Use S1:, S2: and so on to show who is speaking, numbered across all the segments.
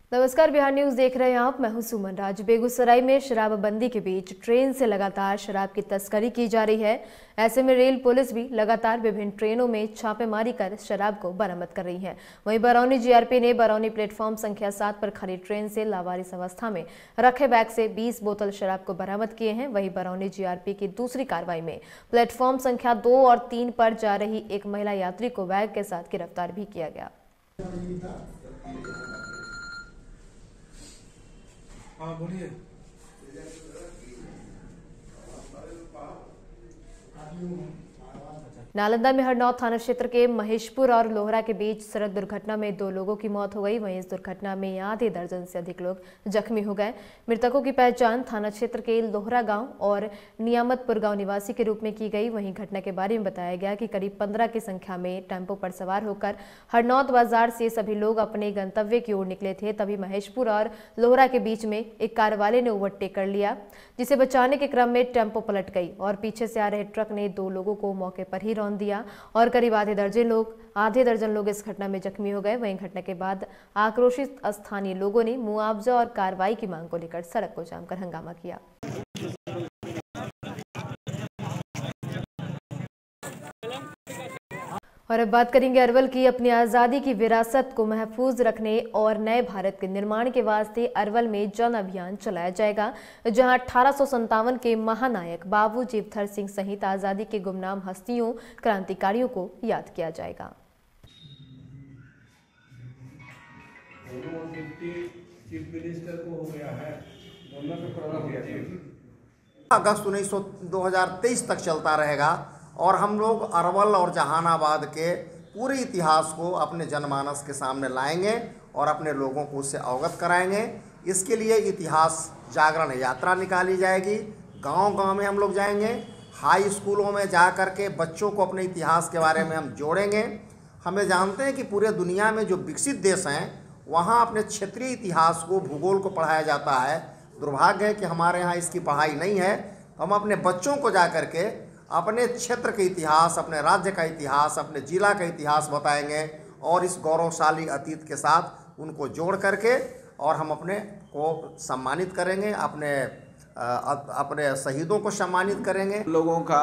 S1: नमस्कार, बिहार न्यूज देख रहे हैं आप। मैं हूं सुमन राज। बेगूसराय में शराबबंदी के बीच ट्रेन से लगातार शराब की तस्करी की जा रही है। ऐसे में रेल पुलिस भी लगातार विभिन्न ट्रेनों में छापेमारी कर शराब को बरामद कर रही है। वहीं बरौनी जीआरपी ने बरौनी प्लेटफॉर्म संख्या 7 पर खड़ी ट्रेन से लावारिस अवस्था में रखे बैग से 20 बोतल शराब को बरामद किए हैं। वहीं बरौनी जीआरपी की दूसरी कार्रवाई में प्लेटफॉर्म संख्या 2 और 3 पर जा रही एक महिला यात्री को बैग के साथ गिरफ्तार भी किया गया।
S2: हाँ बोलिए।
S1: नालंदा में हरनौत थाना क्षेत्र के महेशपुर और लोहरा के बीच सड़क दुर्घटना में 2 लोगों की मौत हो गई। वहीं इस दुर्घटना में आधे दर्जन से अधिक लोग जख्मी हो गए। मृतकों की पहचान थाना क्षेत्र के लोहरा गांव और नियामतपुर गांव निवासी के रूप में की गई। वहीं घटना के बारे में बताया गया कि करीब 15 की संख्या में टेम्पो पर सवार होकर हरनौत बाजार से सभी लोग अपने गंतव्य की ओर निकले थे। तभी महेशपुर और लोहरा के बीच में एक कार वाले ने ओवरटेक कर लिया, जिसे बचाने के क्रम में टेम्पो पलट गई और पीछे से आ रहे ट्रक ने 2 लोगों को मौके पर ही रौंद दिया और करीब आधे दर्जन लोग इस घटना में जख्मी हो गए। वहीं घटना के बाद आक्रोशित स्थानीय लोगों ने मुआवजा और कार्रवाई की मांग को लेकर सड़क को जाम कर हंगामा किया। और अब बात करेंगे अरवल की। अपनी आज़ादी की विरासत को महफूज रखने और नए भारत के निर्माण के वास्ते अरवल में जन अभियान चलाया जाएगा, जहां 1857 के महानायक बाबू जीवधर सिंह सहित आज़ादी के गुमनाम हस्तियों क्रांतिकारियों को याद किया जाएगा।
S3: अगस्त 2023 तक चलता रहेगा और हम लोग अरवल और जहानाबाद के पूरे इतिहास को अपने जनमानस के सामने लाएंगे और अपने लोगों को उससे अवगत कराएंगे। इसके लिए इतिहास जागरण यात्रा निकाली जाएगी। गांव-गांव में हम लोग जाएंगे, हाई स्कूलों में जा कर के बच्चों को अपने इतिहास के बारे में हम जोड़ेंगे। हमें जानते हैं कि पूरे दुनिया में जो विकसित देश हैं वहाँ अपने क्षेत्रीय इतिहास को, भूगोल को पढ़ाया जाता है। दुर्भाग्य है कि हमारे यहाँ इसकी पढ़ाई नहीं है। तो हम अपने बच्चों को जा कर के अपने क्षेत्र के इतिहास, अपने राज्य का इतिहास, अपने जिला का इतिहास बताएंगे और इस गौरवशाली अतीत के साथ उनको जोड़ करके और हम अपने को सम्मानित करेंगे, अपने शहीदों को सम्मानित करेंगे।
S4: लोगों का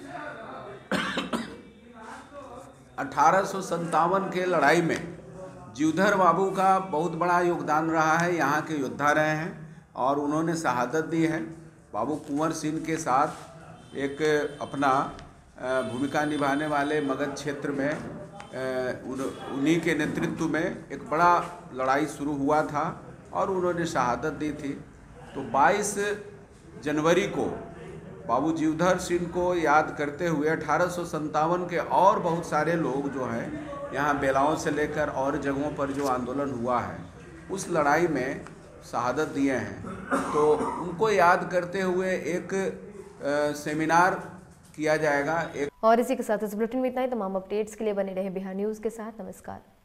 S4: 1857 के लड़ाई में जीवधर बाबू का बहुत बड़ा योगदान रहा है। यहाँ के योद्धा रहे हैं और उन्होंने शहादत दी है। बाबू कुंवर सिंह के साथ एक अपना भूमिका निभाने वाले मगध क्षेत्र में उन्हीं के नेतृत्व में एक बड़ा लड़ाई शुरू हुआ था और उन्होंने शहादत दी थी। तो 22 जनवरी को बाबू जीवधर सिंह को याद करते हुए 1857 के और बहुत सारे लोग जो हैं यहाँ बेलाओं से लेकर और जगहों पर जो आंदोलन हुआ है उस लड़ाई में शहादत दिए हैं। तो उनको याद करते हुए एक सेमिनार किया जाएगा।
S1: और इसी के साथ इस बुलेटिन में इतना ही। तमाम अपडेट्स के लिए बने रहे बिहार न्यूज के साथ। नमस्कार।